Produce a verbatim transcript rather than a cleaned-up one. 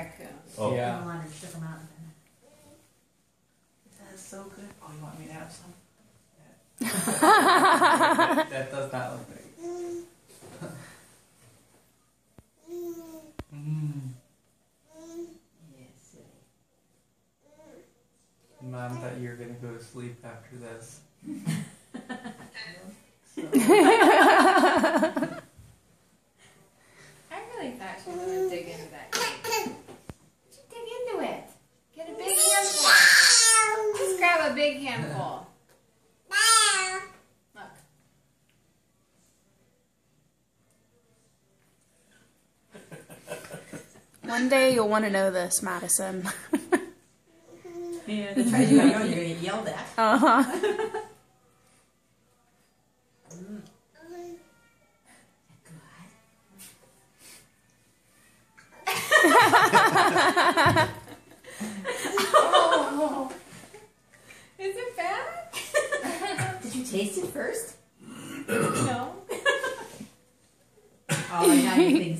raccoons. Oh. Yeah. I wanted to shook them out. That is so good. Oh, you want me to have some? that, that does not look good. mm. Yes, silly. Mom thought you were going to go to sleep after this. so. I really thought she was going to dig into that cake. She dig into it. Get a big handful. Just grab a big handful. Look. One day you'll want to know this, Madison. Yeah, that's right. You know you're going to get yelled at. Uh-huh. Mm. Oh. Is it bad? Did you taste it first? No. Oh, now you think